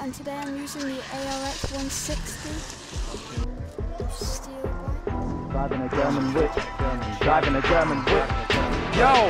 and today I'm using the ARX-160 steel bike. Driving a German whip, driving a German whip. Yo!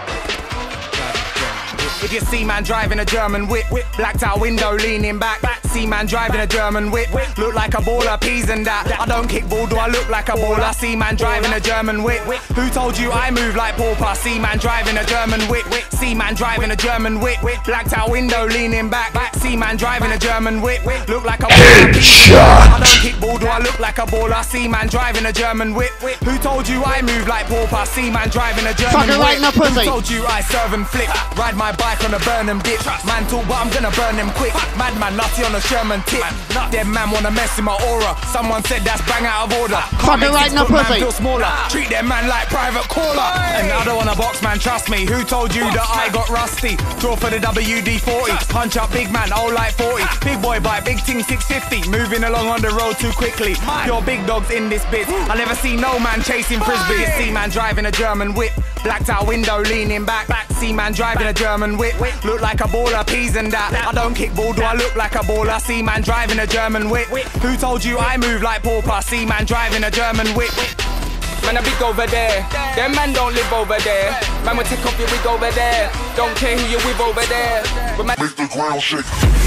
If you see man driving a German whip, blacked out window leaning back, see man driving a German whip, look like a baller, peas and that. I don't kick ball, do I look like a baller? See man driving a German whip. Who told you I move like pauper? See man driving a German whip, see man driving a German whip, blacked out window leaning back, see man driving a German whip, look like a baller, peas and that. I don't kick ball, do I look like a baller? See man driving a German whip. Who told you I move like pauper? See man driving a German whip. Right now, Who told you I serve and flip? Ride my bike on a Burnham dip. Man talk, but I'm gonna burn them quick. Madman nutty on a Sherman tip. Dead man wanna mess with my aura. Someone said that's bang out of order. Can't make right now, man feel smaller. Treat them man like private caller. And I don't wanna box man, trust me. Who told you that I got rusty? Draw for the WD-40. Punch up big man, old like 40. Big boy bike, big ting 650. Moving along on the road too quickly. Your big dogs in this biz. I never see no man chasing frisbee. You see man driving a German whip. Blacked out window leaning back. See man driving a German whip. Look like a baller, peas and that. I don't kick ball, do I look like a baller? See man driving a German whip. Who told you I move like pauper? See man driving a German whip. Man, I big over there. Them man don't live over there. Man, we take off your wig over there. Don't care who you with over there. But man, make the ground shake.